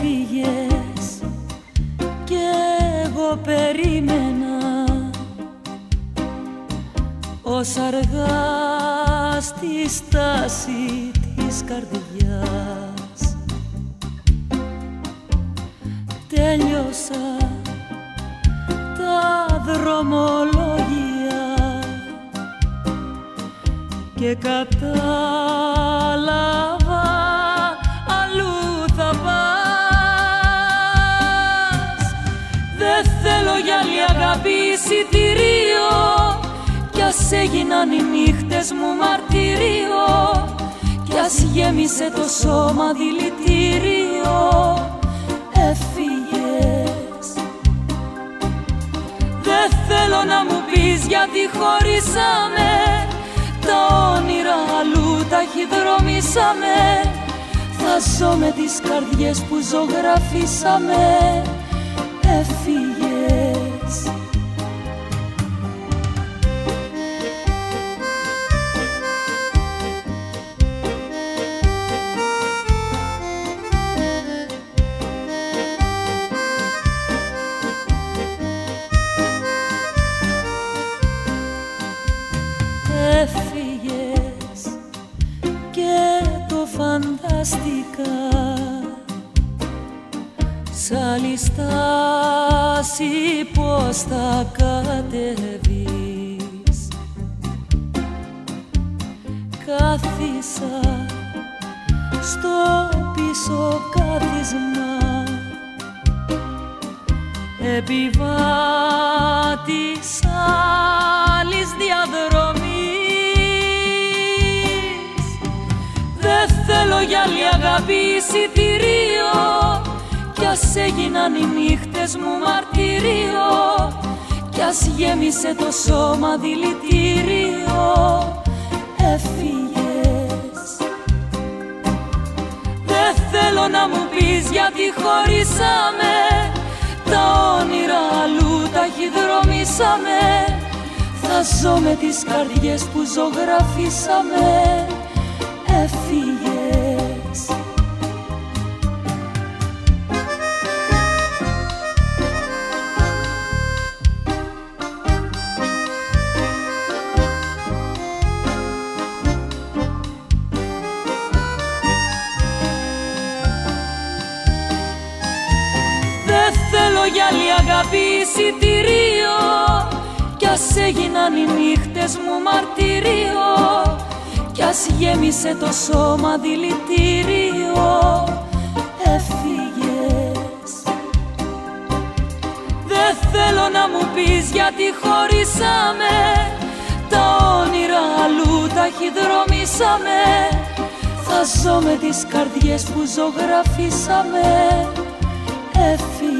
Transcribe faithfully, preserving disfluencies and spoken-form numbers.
Έφυγες κι εγώ περίμενα ως αργά στη στάση της καρδιάς. Τέλειωσα τα δρομολόγια και κατάλαβα αλλού θα πας. Δεν θέλω για άλλη αγάπη εισιτηρίο κι ας έγιναν οι νύχτες μου μαρτύριο κι ας γέμισε το σώμα δηλητήριο. Έφυγες. Δεν θέλω να μου πεις γιατί χωρίσαμε, τα όνειρα αλλού τα χειδρομήσαμε. Θα ζω με τις καρδιές που ζωγραφίσαμε. Έφυγες. Έφυγες και το φαντάστηκα σ' άλλη στάση πως θα κατεβείς. Κάθισα στο πίσω κάθισμα επιβάτης άλλης διαδρομής. Δεν θέλω για άλλη αγάπη εισιτηρίο κι ας έγιναν οι νύχτες μου μαρτύριο κι ας γέμισε το σώμα δηλητήριο. Έφυγες. Δεν θέλω να μου πεις γιατί χωρίσαμε, τα όνειρα αλλού τα χειδρομήσαμε. Θα ζω με τις καρδιές που ζωγραφίσαμε. Έφυγες. Δεν θέλω για άλλη αγάπη εισιτηρίο κι ας έγιναν οι νύχτες μου μαρτύριο κι ας γέμισε το σώμα δηλητήριο. Έφυγες. Δεν θέλω να μου πεις γιατί χωρίσαμε, τα όνειρα αλλού τα χειδρομήσαμε. Θα ζω με τις καρδιές που ζωγραφίσαμε. Έφυγες.